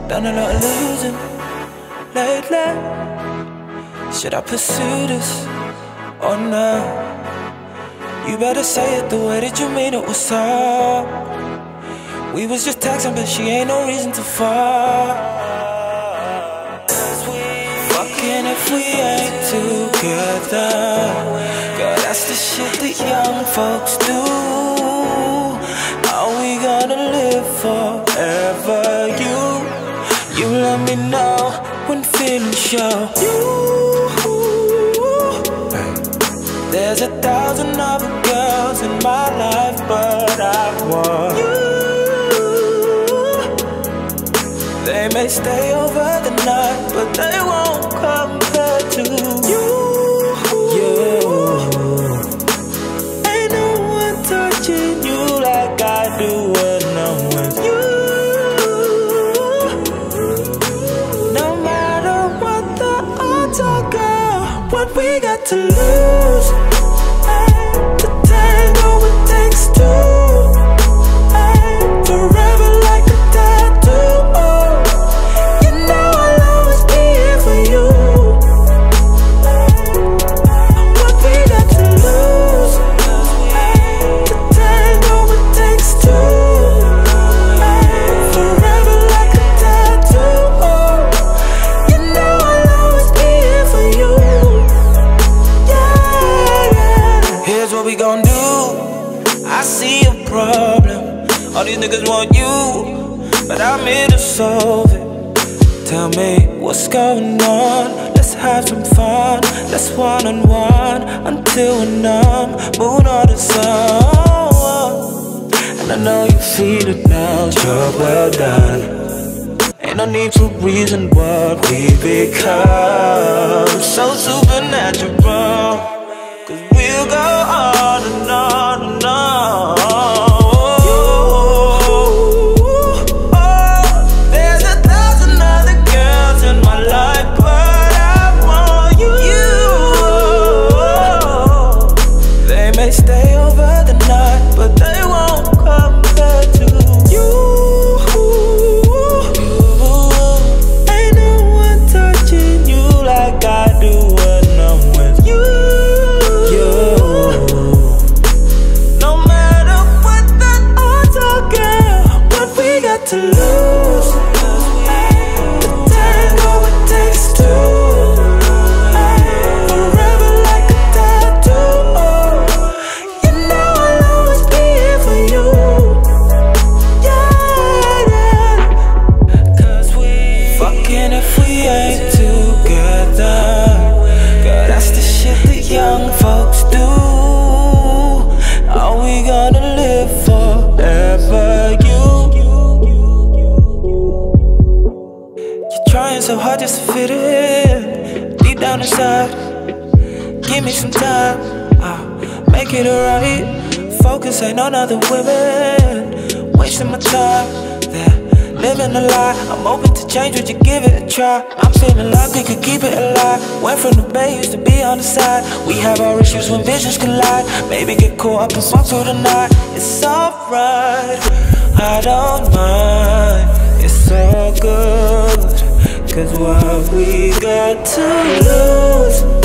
Done a lot of losing lately. Should I pursue this or not? You better say it the way that you mean it. What's up? We was just texting, but she ain't no reason to fuck. Fucking if we ain't together. Girl, that's the shit that young folks do. Are we gonna live forever? You let me know when feelings show. There's 1,000 other girls in my life, but I want you. They may stay over the night, but they won't compare to you. Ain't no one touching you like I do when I'm with you. No matter what the odds are, girl, what we got to lose? To tango it takes two. Forever like a tattoo. You know I'll always be here for you. What we got to lose? To tango it takes two. Forever like a tattoo. You know I'll always be here for you. Here's what we gon' do. I see a problem. All these niggas want you, but I'm here to solve it. Tell me what's going on. Let's have some fun. Let's one-on-one until we're numb. Moon or the sun. And I know you feel it now. Job well done. Ain't no need to reason what we become. So supernatural. Cause we'll go on and on and on. There's 1,000 other girls in my life, but I want you. They may stay over the night, but they won't compare to you. Ain't no one touching you like I do when I'm with you. No matter what the odds are, girl, what we got to lose? The tango it takes two. Forever like a tattoo. You know I'll always be here for you. Cause we fucking if we ain't together. Girl, that's the shit that young folks do. Are we gonna live forever? You're trying so hard just to fit in. Deep down inside, give me some time. I'll make it alright. Focus, ain't on other women. Wasting my time, they're living a lie. I'm open to change, would you give it a try? I'm feeling like we could keep it alive. Went from the bay, used to be on the side. We have our issues when visions collide. Maybe get caught up and fuck through the night. It's alright, I don't mind. It's all good. Cause what we got to lose?